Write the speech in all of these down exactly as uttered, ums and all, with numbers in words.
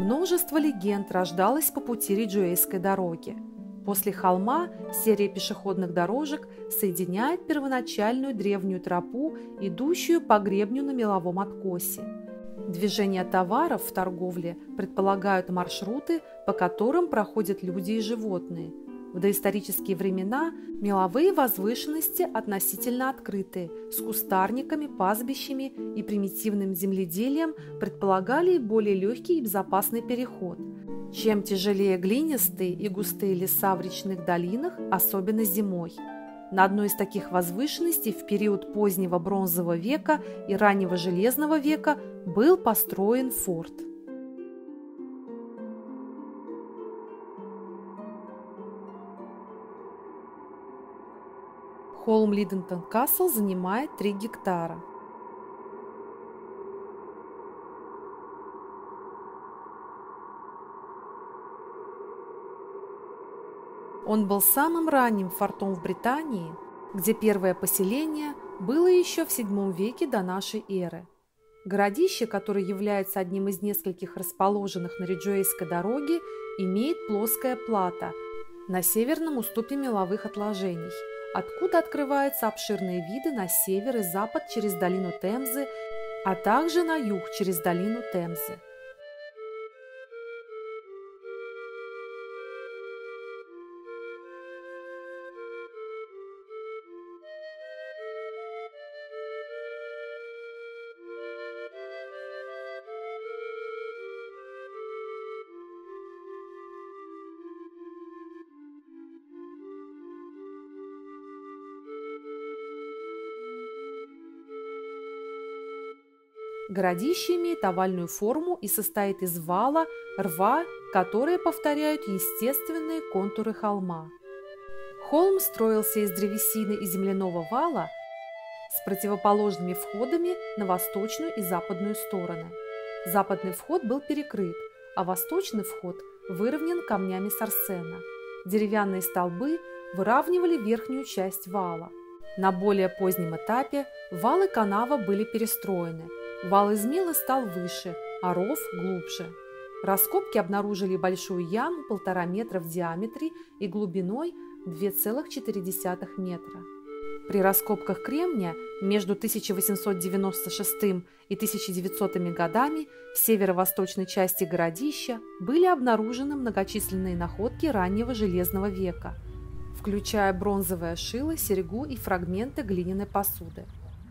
Множество легенд рождалось по пути Риджуэйской дороги. После холма серия пешеходных дорожек соединяет первоначальную древнюю тропу, идущую по гребню на меловом откосе. Движение товаров в торговле предполагают маршруты, по которым проходят люди и животные. В доисторические времена меловые возвышенности относительно открытые, с кустарниками, пастбищами и примитивным земледелием предполагали более легкий и безопасный переход, чем тяжелее глинистые и густые леса в речных долинах, особенно зимой. На одной из таких возвышенностей в период позднего бронзового века и раннего железного века был построен форт. Холм Лидентон Касл занимает три гектара. Он был самым ранним фортом в Британии, где первое поселение было еще в седьмом веке до нашей эры. Городище, которое является одним из нескольких расположенных на Риджуэйской дороге, имеет плоское плато на северном уступе меловых отложений, откуда открываются обширные виды на север и запад через долину Темзы, а также на юг через долину Темзы. Городище имеет овальную форму и состоит из вала, рва, которые повторяют естественные контуры холма. Холм строился из древесины и земляного вала с противоположными входами на восточную и западную стороны. Западный вход был перекрыт, а восточный вход выровнен камнями сарсена. Деревянные столбы выравнивали верхнюю часть вала. На более позднем этапе вал и канава были перестроены. Вал из мела стал выше, а ров глубже. Раскопки обнаружили большую яму полтора метра в диаметре и глубиной две целых четыре десятых метра. При раскопках кремния между тысяча восемьсот девяносто шестым и тысяча девятисотыми годами в северо-восточной части городища были обнаружены многочисленные находки раннего железного века, включая бронзовое шило, серьгу и фрагменты глиняной посуды.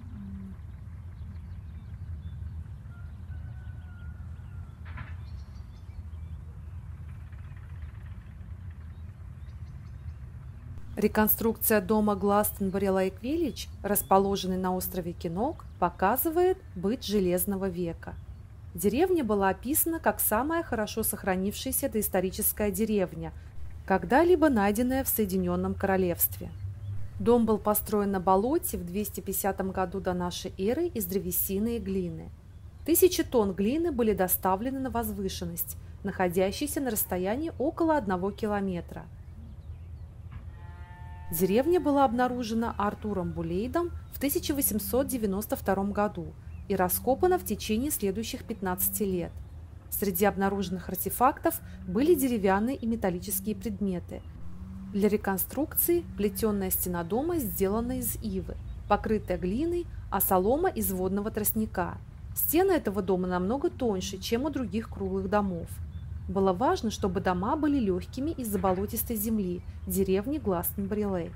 Реконструкция дома Гластенбери-Лейк-Виллидж, расположенный на острове Кинок, показывает быт железного века. Деревня была описана как самая хорошо сохранившаяся доисторическая деревня, когда-либо найденная в Соединенном Королевстве. Дом был построен на болоте в двести пятидесятом году до нашей эры из древесины и глины. Тысячи тонн глины были доставлены на возвышенность, находящуюся на расстоянии около одного километра. Деревня была обнаружена Артуром Булейдом в тысяча восемьсот девяносто втором году и раскопана в течение следующих пятнадцати лет. Среди обнаруженных артефактов были деревянные и металлические предметы. Для реконструкции плетеная стена дома сделана из ивы, покрытая глиной, а солома из водного тростника. Стены этого дома намного тоньше, чем у других круглых домов. Было важно, чтобы дома были легкими из-за болотистой земли деревни Гластенбери-Лейк.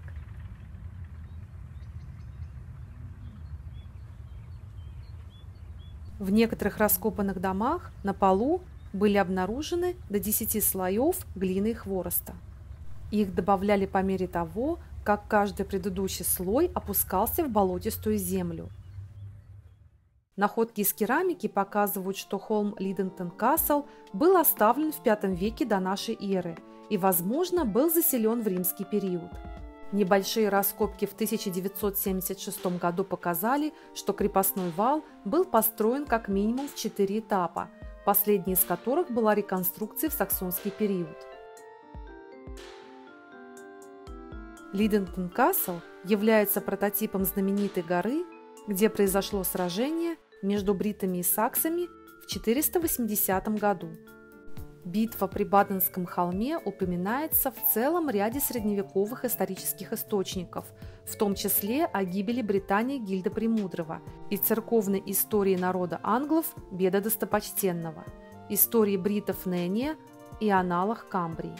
В некоторых раскопанных домах на полу были обнаружены до десяти слоев глины и хвороста. Их добавляли по мере того, как каждый предыдущий слой опускался в болотистую землю. Находки из керамики показывают, что холм Лидентон Касл был оставлен в пятом веке до нашей эры и, возможно, был заселен в римский период. Небольшие раскопки в тысяча девятьсот семьдесят шестом году показали, что крепостной вал был построен как минимум в четыре этапа, последний из которых была реконструкция в саксонский период. Лидентон Касл является прототипом знаменитой горы, где произошло сражение между бритами и саксами в четыреста восьмидесятом году. Битва при Баденском холме упоминается в целом ряде средневековых исторических источников, в том числе о гибели Британии Гильда Премудрого и церковной истории народа англов Беда Достопочтенного, истории бритов Нения и аналах Камбрии.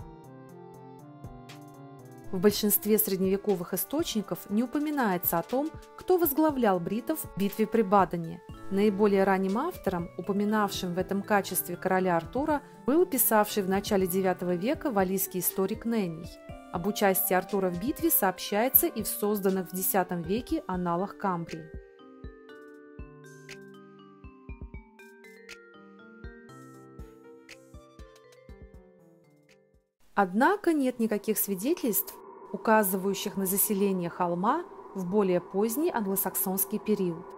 В большинстве средневековых источников не упоминается о том, кто возглавлял бритов в битве при Бадене. Наиболее ранним автором, упоминавшим в этом качестве короля Артура, был писавший в начале девятого века валлийский историк Нений. Об участии Артура в битве сообщается и в созданных в десятом веке аналах Камбрии. Однако нет никаких свидетельств, указывающих на заселение холма в более поздний англосаксонский период.